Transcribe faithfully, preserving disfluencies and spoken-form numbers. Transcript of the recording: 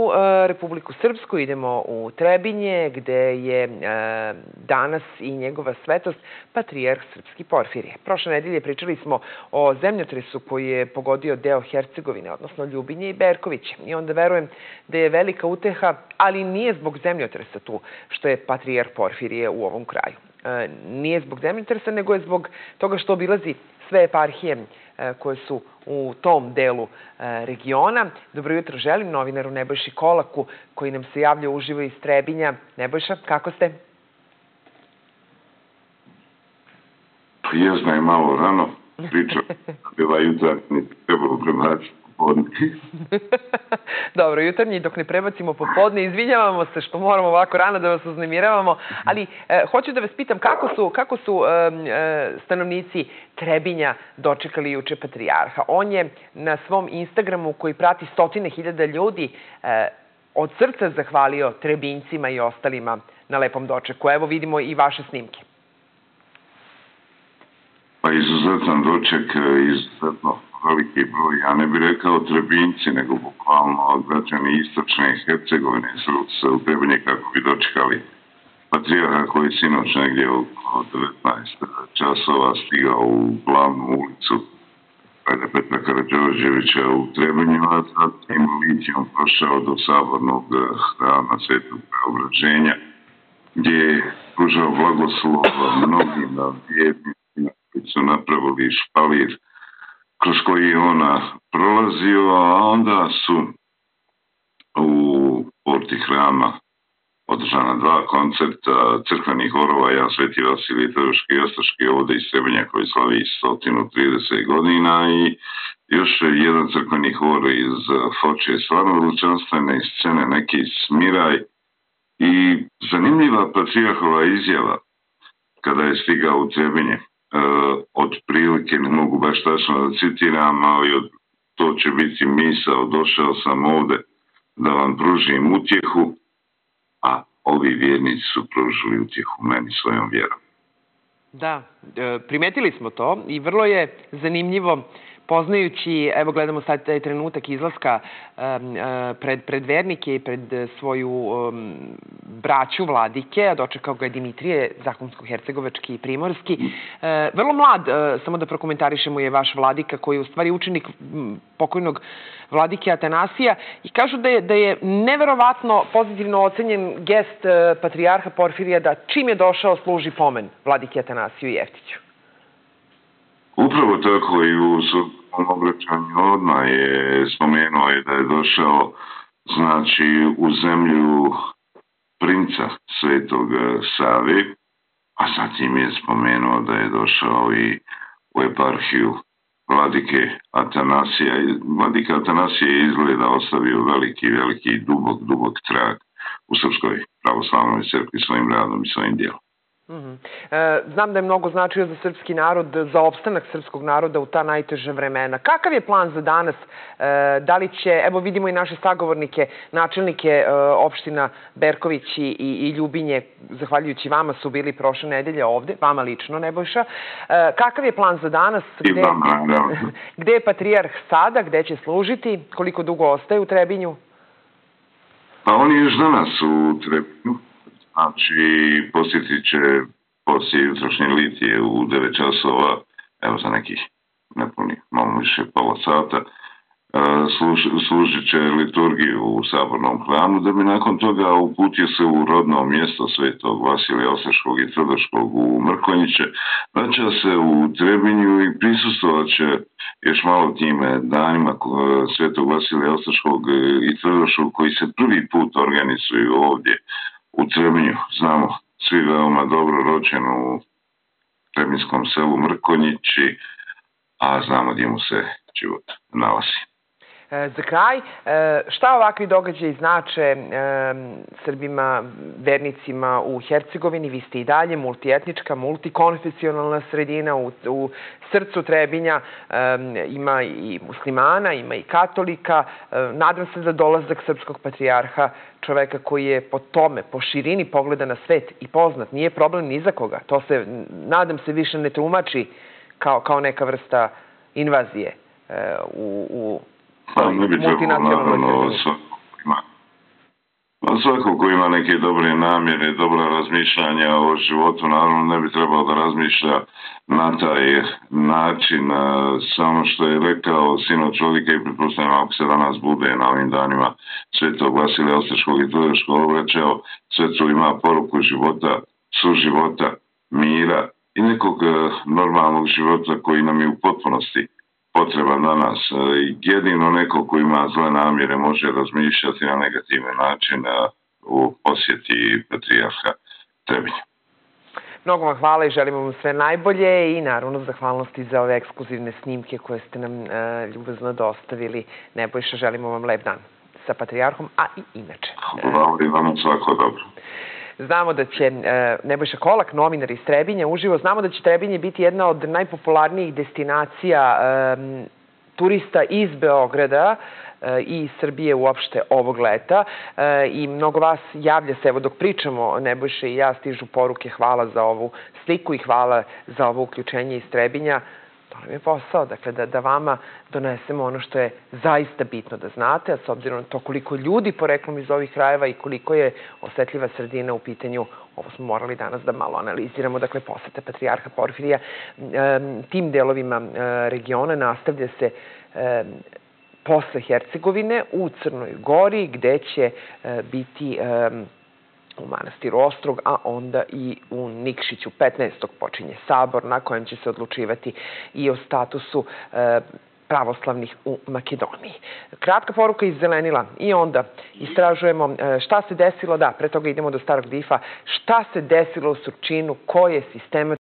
u Republiku Srpsku, idemo u Trebinje, gde je danas i njegova svetost patrijarh Srpski Porfirije. Prošle nedelje pričali smo o zemljotresu koji je pogodio deo Hercegovine, odnosno Ljubinje i Berkovića. I onda verujem da je velika uteha, ali nije zbog zemljotresa tu što je patrijarh Porfirije u ovom kraju. Nije zbog zemljotresa, nego je zbog toga što obilazi sve eparhije koje su u tom delu regiona. Dobro jutro želim novinaru Nebojši Kolaku, koji nam se javlja uživo iz Trebinja. Nebojša, kako ste? Prijezna je malo rano. Priča bila jutarnji, trebalo prebaciti popodne. Dobro, jutarnji dok ne prebacimo popodne. Izvinjavamo se što moramo ovako rano da vas uznemiravamo, ali e, hoću da vas pitam kako su, kako su e, e, stanovnici Trebinja dočekali juče patrijarha. On je na svom Instagramu, koji prati stotine hiljada ljudi, e, od srca zahvalio Trebinjcima i ostalima na lepom dočeku. Evo vidimo i vaše snimke. Pa izuzetan doček, izuzetno veliki broj. Ja ne bih rekao Trebinjci, nego bukvalno građani istočne Hercegovine su se u Trebinje kako bi dočekali patrijarha koji sinoć negdje oko devetnaest časova stigao u glavnu ulicu Kralja Petra Karađorđevića u Trebinju, a zatim licijom prošao do sabornog hrama Svetog Preobraženja, gdje je pružao blagoslov mnogim vjernicima koji su napravili špalir kroz koji je ona prolazio, a onda su u porti hrama održana dva koncerta crkvenih horova, ja Sveti Vasilij Tvrdoški i Ostoški ovdje iz Trebinja koji slavi sto trideset godina, i još jedan crkveni hor iz Foče, stvarno veličanstvene scene, neki smiraj i zanimljiva patrijarhova izjava kada je stigao u Trebinje. Uh, od prilike, ne mogu baš tačno da citiram, ali od, to će biti misao: došao sam ovde da vam pružim utjehu, a ovi vjernici su pružili utjehu meni svojom vjerom. Da, primetili smo to i vrlo je zanimljivo, poznajući, evo gledamo sad taj trenutak izlaska um, pred, pred vernike i pred svoju um, braću vladike, a dočekao ga je Dimitrije, zakonsko-hercegovački i primorski. E, vrlo mlad, e, samo da prokomentarišemo, je vaš vladika, koji je u stvari učenik pokojnog vladike Atanasija, i kažu da je, da je neverovatno pozitivno ocenjen gest e, patrijarha Porfirija da čim je došao služi pomen vladike Atanasiju i Jeftiću. Upravo tako, i u svom obraćanju odmah je spomenuo je da je došao, znači, u zemlju princa Svetog Save, a zatim je spomenuo da je došao i u eparhiju vladike Atanasija. Vladika Atanasija je izgleda ostavio veliki, veliki, dubok, dubok trag u Srpskoj pravoslavnoj crkvi svojim radom i svojim djelom. Znam da je mnogo značio za srpski narod, za opstanak srpskog naroda u ta najteža vremena. Kakav je plan za danas? Da li će, evo vidimo i naše sagovornike, načelnike opština Berković i, i Ljubinje, zahvaljujući vama su bili prošle nedelje ovde, vama lično, Nebojša. Kakav je plan za danas? Gde, gde je patrijarh sada? Gde će služiti? Koliko dugo ostaje u Trebinju? Pa on je još danas u Trebinju. Znači, posjetit će poslije jutrošnje litije u devet časova, evo za nekih nepunih, malo više pola sata, služ, služit će liturgiju u sabornom hramu, da bi nakon toga uputio se u rodno mjesto Svetog Vasilija Ostoškog i Tvrdoškog u Mrkonjiće, vraća se u Trebinju i prisustvovat će još malo tim danima Svetog Vasilija Ostoškog i Tvrdoškog, koji se prvi put organizuju ovdje u Trebinju. Znamo svi veoma dobro, rođen u trebinskom selu Mrkonjići, a znamo gdje mu se život nalazi. Za kraj, šta ovakvi događaji znače Srbima, vernicima u Hercegovini? Vi ste i dalje multietnička, multikonfesionalna sredina. U, u srcu Trebinja ima i muslimana, ima i katolika. Nadam se da dolazak srpskog patrijarha, čoveka koji je po tome, po širini pogleda na svet i poznat, nije problem ni za koga. To se, nadam se, više ne tumači kao, kao neka vrsta invazije u, u Pa ne bi trebalo, naravno, svako ko ima neke dobre namjere, dobra razmišljanja o životu, naravno ne bi trebao da razmišlja na taj način. Samo što je rekao sinoć čovjeka i pretpostavljam ako se danas bude na ovim danima Svetog Vasilija Osječkog i Trojevačkog obraćao, svecu ima poruku života, suživota, mira i nekog normalnog života koji nam je u potpunosti potreban danas. Jedino neko ko ima zle namjere može razmišljati na negativan način u posjeti patrijarha Trebinja. Mnogo vam hvala i želimo vam sve najbolje i naravno zahvalnosti za ove ekskluzivne snimke koje ste nam ljubazno dostavili. Nebojša, želimo vam lep dan sa patrijarhom, a i inače. Hvala i vam svako dobro. Znamo da će Nebojša Kolak, novinar iz Trebinja, uživo, znamo da će Trebinje biti jedna od najpopularnijih destinacija turista iz Beograda i Srbije uopšte ovog leta i mnogo vas javlja se, evo dok pričamo, Nebojša i ja, stižu poruke hvala za ovu sliku i hvala za ovo uključenje iz Trebinja. To nam je posao, dakle, da, da vama donesemo ono što je zaista bitno da znate, a s obzirom na to koliko ljudi poreklom iz ovih krajeva i koliko je osetljiva sredina u pitanju, ovo smo morali danas da malo analiziramo, dakle, posete patrijarha Porfirija. E, tim delovima e, regiona nastavlja se e, posle Hercegovine u Crnoj Gori, gde će e, biti e, u manastiru Ostrog, a onda i u Nikšiću. petnaestog počinje sabor na kojem će se odlučivati i o statusu e, pravoslavnih u Makedoniji. Kratka poruka iz Zelenila i onda istražujemo e, šta se desilo, da, pre toga idemo do Starog Difa, šta se desilo u Surčinu, ko je sistematski